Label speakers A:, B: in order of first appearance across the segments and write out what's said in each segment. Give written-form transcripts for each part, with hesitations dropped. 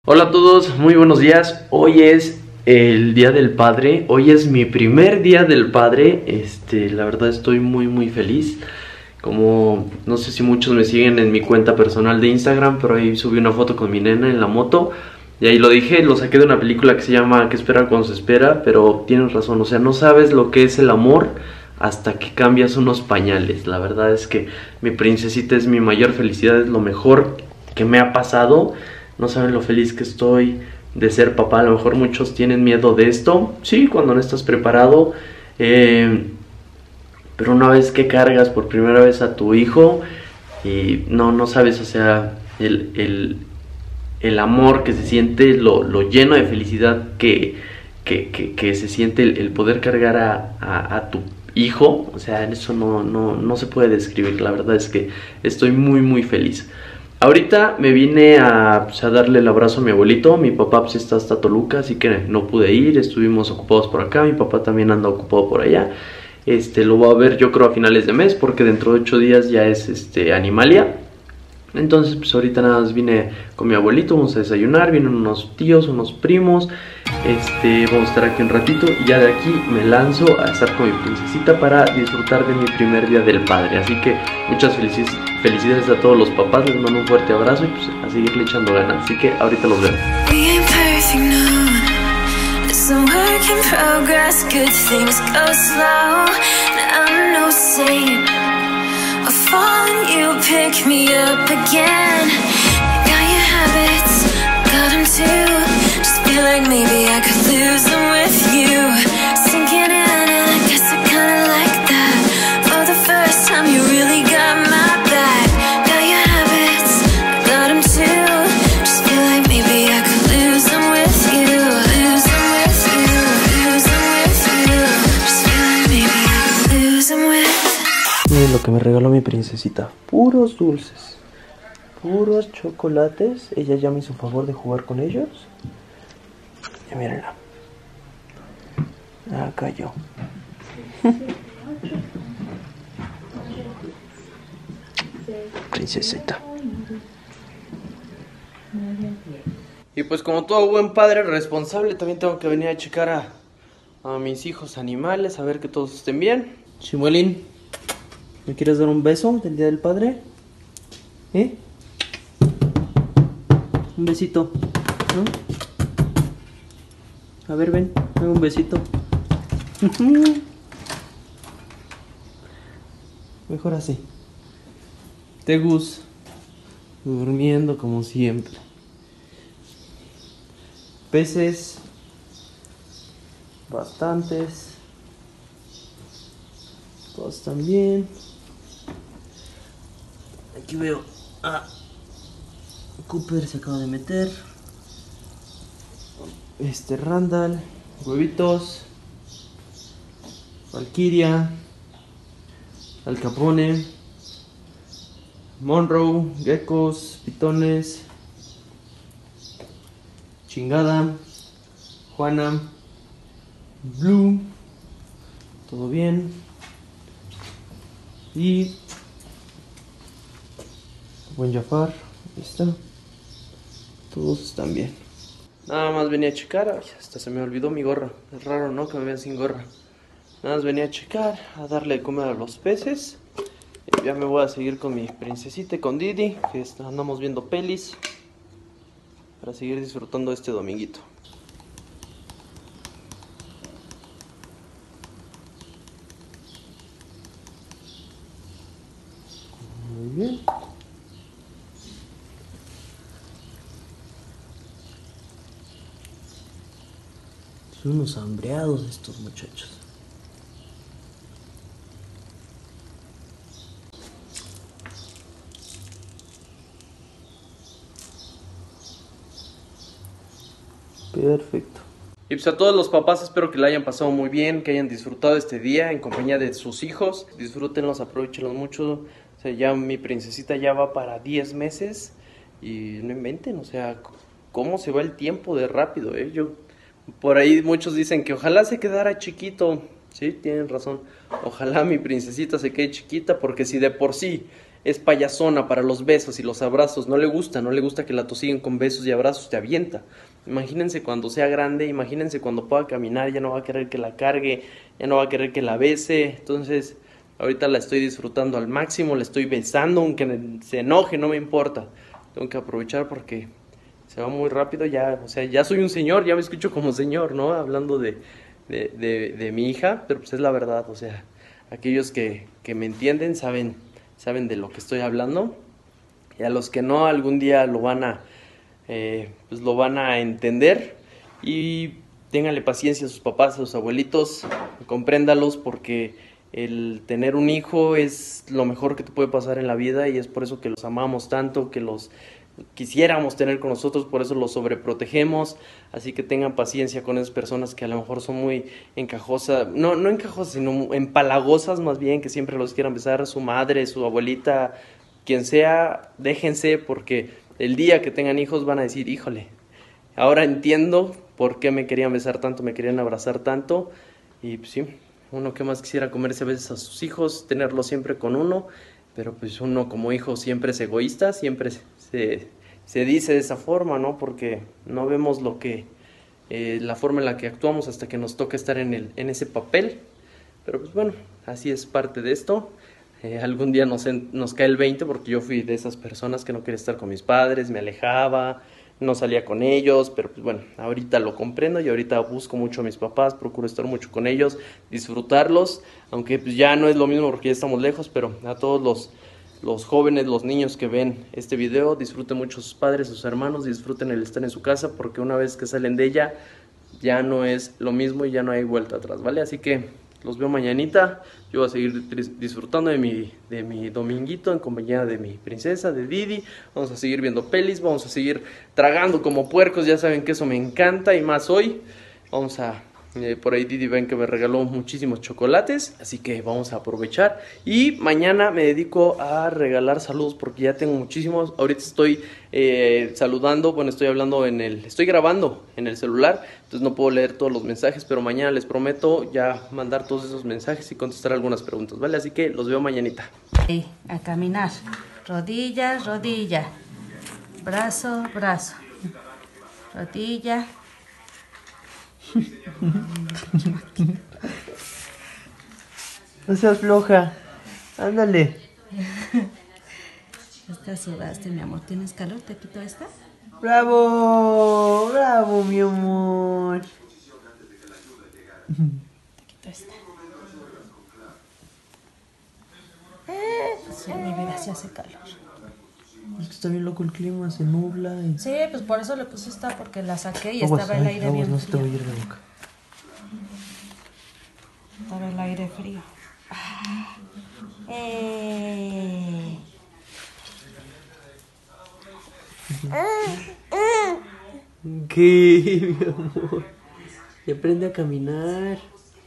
A: Hola a todos, muy buenos días. Hoy es el Día del Padre. Hoy es mi primer Día del Padre. La verdad estoy muy feliz. Como no sé si muchos me siguen en mi cuenta personal de Instagram, pero ahí subí una foto con mi nena en la moto. Y ahí lo dije, lo saqué de una película que se llama ¿Qué espera cuando se espera? Pero tienes razón, o sea, no sabes lo que es el amor hasta que cambias unos pañales. La verdad es que mi princesita es mi mayor felicidad, es lo mejor que me ha pasado. No saben lo feliz que estoy de ser papá. A lo mejor muchos tienen miedo de esto. Sí, cuando no estás preparado. Pero una vez que cargas por primera vez a tu hijo y no sabes, o sea, el amor que se siente, lo lleno de felicidad que se siente el poder cargar a tu hijo. O sea, eso no se puede describir. La verdad es que estoy muy feliz. Ahorita me vine a darle el abrazo a mi abuelito. Mi papá pues está hasta Toluca, así que no pude ir. Estuvimos ocupados por acá. Mi papá también anda ocupado por allá. Lo voy a ver yo creo a finales de mes, porque dentro de 8 días ya es Animalia. Entonces pues ahorita nada más vine con mi abuelito, vamos a desayunar, vienen unos tíos, unos primos. Vamos a estar aquí un ratito y ya de aquí me lanzo a estar con mi princesita para disfrutar de mi primer día del padre. Así que muchas felicidades a todos los papás, les mando un fuerte abrazo y pues a seguirle echando ganas. Así que ahorita los veo.
B: Some work in progress, good things go slow. I'm no saint. I fall and you pick me up again. Got your habits, got them too. Just feel like maybe I could lose them with you. Sinking in and I guess I kinda like that. For the first time you really got my back. Got your habits, got them too. Just feel like maybe I could lose them with you.
A: Miren lo que me regaló mi princesita. Puros dulces, puros chocolates. Ella ya me hizo favor de jugar con ellos. Y mírenla. Ah, cayó. Princesita. Y pues como todo buen padre responsable, también tengo que venir a checar a mis hijos animales, a ver que todos estén bien. Chimuelín, ¿me quieres dar un beso del Día del Padre? Un besito, ¿no? A ver, ven, dame un besito. Mejor así. Tegus, durmiendo como siempre. Peces, bastantes. Todos también. Aquí veo a Cooper, se acaba de meter. Randall, huevitos, Valkyria, Al Capone, Monroe, geckos, pitones, Chingada, Juana, Blue, todo bien. Y buen Jafar, ahí está. Todos están bien. Nada más venía a checar. Ay, hasta se me olvidó mi gorra. Es raro, ¿no? Que me vean sin gorra. Nada más venía a checar, a darle de comer a los peces. Y ya me voy a seguir con mi princesita y con Didi, que andamos viendo pelis, para seguir disfrutando este dominguito. Muy bien. Son unos hambreados estos muchachos. Perfecto. Y pues a todos los papás espero que la hayan pasado muy bien, que hayan disfrutado este día en compañía de sus hijos. Disfrútenlos, aprovechenlos mucho. O sea, ya mi princesita ya va para 10 meses y no inventen, o sea, cómo se va el tiempo de rápido, Yo, por ahí muchos dicen que ojalá se quedara chiquito. Sí, tienen razón. Ojalá mi princesita se quede chiquita, porque si de por sí es payasona para los besos y los abrazos, no le gusta que la tosiguen con besos y abrazos, te avienta. Imagínense cuando sea grande, imagínense cuando pueda caminar, ya no va a querer que la cargue, ya no va a querer que la bese. Entonces ahorita la estoy disfrutando al máximo, la estoy besando, aunque se enoje, no me importa. Tengo que aprovechar porque se va muy rápido ya, o sea, ya soy un señor, ya me escucho como señor, ¿no? Hablando de mi hija, pero pues es la verdad, o sea, aquellos que me entienden saben de lo que estoy hablando, y a los que no, algún día lo van a entender, y ténganle paciencia a sus papás, a sus abuelitos, compréndalos, porque el tener un hijo es lo mejor que te puede pasar en la vida, y es por eso que los amamos tanto, que los quisiéramos tener con nosotros, por eso los sobreprotegemos. Así que tengan paciencia con esas personas que a lo mejor son muy encajosas, no encajosas, sino empalagosas más bien, que siempre los quieran besar, su madre, su abuelita, quien sea. Déjense, porque el día que tengan hijos van a decir, híjole, ahora entiendo por qué me querían besar tanto, me querían abrazar tanto. Y pues sí, uno que más quisiera comerse a veces a sus hijos, tenerlos siempre con uno, pero pues uno como hijo siempre es egoísta, siempre se dice de esa forma, ¿no? Porque no vemos la forma en la que actuamos hasta que nos toca estar en ese papel. Pero pues bueno, así es parte de esto. Algún día nos cae el 20, porque yo fui de esas personas que no quería estar con mis padres, me alejaba, no salía con ellos, pero pues bueno, ahorita lo comprendo y ahorita busco mucho a mis papás, procuro estar mucho con ellos, disfrutarlos, aunque pues ya no es lo mismo porque ya estamos lejos, pero a todos los jóvenes, los niños que ven este video, disfruten mucho a sus padres, a sus hermanos, disfruten el estar en su casa, porque una vez que salen de ella ya no es lo mismo y ya no hay vuelta atrás, ¿vale? Así que los veo mañanita. Yo voy a seguir disfrutando de mi dominguito en compañía de mi princesa, de Didi. Vamos a seguir viendo pelis, vamos a seguir tragando como puercos, ya saben que eso me encanta, y más hoy. Vamos a... por ahí Didi ven que me regaló muchísimos chocolates, así que vamos a aprovechar. Y mañana me dedico a regalar saludos, porque ya tengo muchísimos. Ahorita estoy saludando, bueno, estoy grabando en el celular, entonces no puedo leer todos los mensajes, pero mañana les prometo ya mandar todos esos mensajes y contestar algunas preguntas, ¿vale? Así que los veo mañanita.
C: A caminar, rodilla, rodilla, brazo, brazo, rodilla.
A: No seas floja, ándale.
C: Esta sudaste, mi amor. ¿Tienes calor? ¿Te quito esta?
A: ¡Bravo! ¡Bravo, mi amor!
C: Te quito esta. Sí, mi vida, sí hace calor.
A: Es que está bien loco el clima, se nubla y...
C: Sí, pues por eso le puse esta, porque la saqué y estaba el aire bien
A: no se te
C: frío.
A: va a ir de boca.
C: Estaba el aire frío.
A: ¿Qué, mi amor? Y aprende a caminar.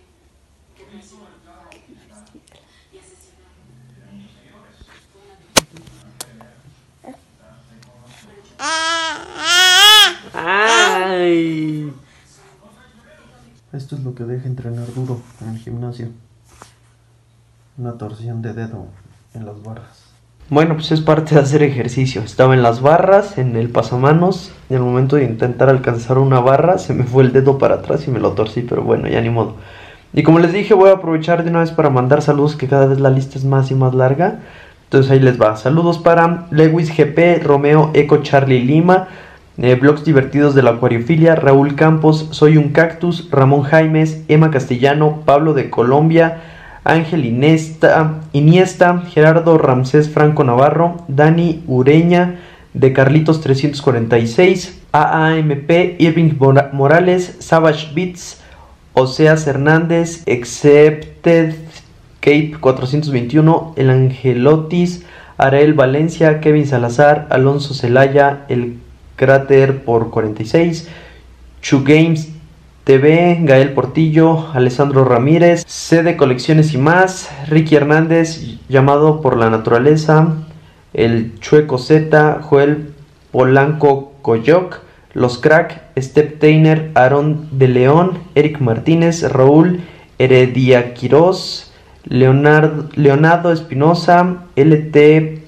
A: ¡Ay! Esto es lo que deja entrenar duro en el gimnasio. Una torsión de dedo en las barras. Bueno, pues es parte de hacer ejercicio. Estaba en las barras, en el pasamanos, y al momento de intentar alcanzar una barra se me fue el dedo para atrás y me lo torcí, pero bueno, ya ni modo. Y como les dije, voy a aprovechar de una vez para mandar saludos, que cada vez la lista es más y más larga. Entonces ahí les va. Saludos para Lewis GP, Romeo Eco Charlie Lima, Blogs Divertidos de la Acuariofilia, Raúl Campos, Soy un Cactus, Ramón Jaimes, Emma Castellano, Pablo de Colombia, Ángel Iniesta, Gerardo Ramsés Franco Navarro, Dani Ureña, de Carlitos 346, AAMP, Irving Morales, Savage Beats, Oseas Hernández, Accepted Cape 421, El Angelotis, Arael Valencia, Kevin Salazar, Alonso Celaya, El Cráter por 46, Chu Games TV, Gael Portillo, Alessandro Ramírez, C de Colecciones y más, Ricky Hernández, Llamado por la Naturaleza, El Chueco Z, Joel Polanco Coyoc, Los Crack, Step Tainer, Aarón de León, Eric Martínez, Raúl Heredia Quirós, Leonardo Espinosa, LT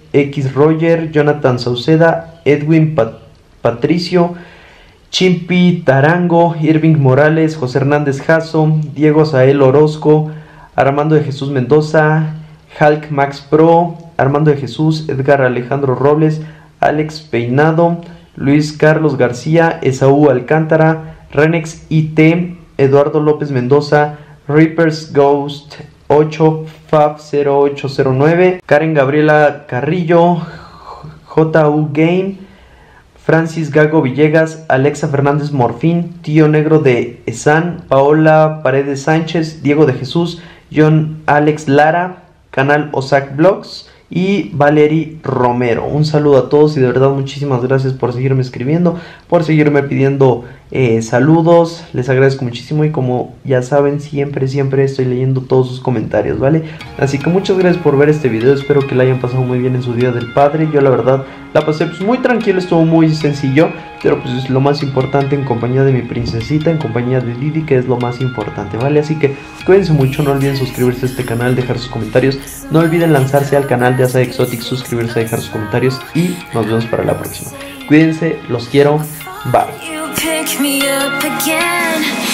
A: X Roger, Jonathan Sauceda, Edwin Patricio, Chimpi Tarango, Irving Morales, José Hernández Jasso, Diego Azael Orozco, Armando de Jesús Mendoza, Hulk Max Pro, Armando de Jesús, Edgar Alejandro Robles, Alex Peinado, Luis Carlos García, Esaú Alcántara, Renex IT, Eduardo López Mendoza, Reapers Ghost 8, Fab 0809, Karen Gabriela Carrillo, JU Game, Francis Gago Villegas, Alexa Fernández Morfín, Tío Negro de Esan, Paola Paredes Sánchez, Diego de Jesús, John Alex Lara, Canal Osac Blogs y Valery Romero. Un saludo a todos y de verdad muchísimas gracias por seguirme escribiendo, por seguirme pidiendo saludos. Les agradezco muchísimo y como ya saben siempre estoy leyendo todos sus comentarios, ¿vale? Así que muchas gracias por ver este video, espero que la hayan pasado muy bien en su Día del Padre. Yo la verdad la pasé pues muy tranquilo, estuvo muy sencillo, pero pues es lo más importante, en compañía de mi princesita, en compañía de Didi, que es lo más importante, ¿vale? Así que cuídense mucho, no olviden suscribirse a este canal, dejar sus comentarios, no olviden lanzarse al canal de Asa Exotic, suscribirse, dejar sus comentarios y nos vemos para la próxima. Cuídense, los quiero, bye.
B: Pick me up again.